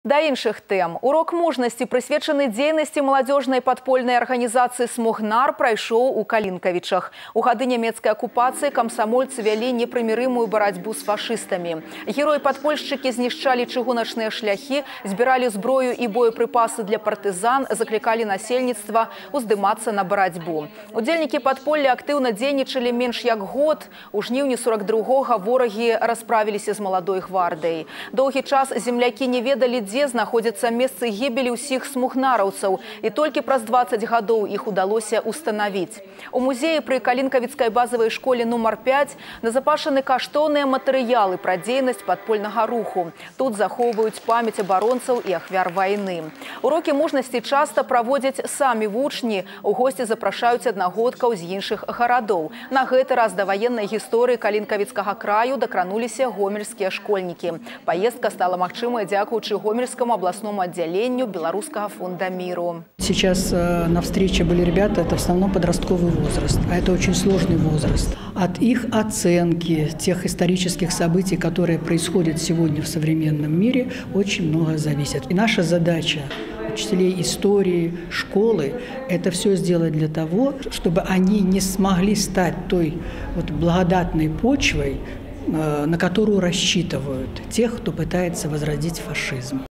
Да іншых тэм. Урок мужнасці, прысвечаны дзейнасці маладзёжнай падпольнай арганізацыі «Смугнар» прайшоў у Калінкавічах. У гады нямецкай акупацыі камсамольцы вялі непрымірымую барацьбу з фашыстамі. Героі-падпольшчыкі знішчалі чыгуначныя шляхі, збіралі зброю і боепрыпасы для партызан, заклікалі насельніцтва уздымацца на барацьбу. Удзельнікі падполля актыўна дзейнічалі менш як год. У жніўні 42-го ворагі расправіліся з маладой гвардай. Доўгі час землякі не ведалі, дзе знаходзяцца месцы гібелі ўсіх смугнараўцаў, і толькі праз 20 гадоў іх удалося устанавіць. У музеі пры Калінкавіцкай базавай школе нумар 5 назапашаны каштоўныя матэрыялы пра дзейнасць падпольнага руху. Тут захоўваюць памяць абаронцаў і ахвяр вайны. Урокі мужнасці часта праводзяць самі вучні. У госці запрашаюць аднагодкаў з іншых гарадоў. На гэты раз да ваеннай гісторыі Калінкавіцкага краю дакрануліся гомельскія школьнікі. Паездка стала магчымай дзякуючы Гомельскому областному отделению Белорусского фонда миру. Сейчас на встрече были ребята, это в основном подростковый возраст, а это очень сложный возраст. От их оценки тех исторических событий, которые происходят сегодня в современном мире, очень многое зависит. И наша задача учителей истории, школы, это все сделать для того, чтобы они не смогли стать той вот благодатной почвой, на которую рассчитывают тех, кто пытается возродить фашизм.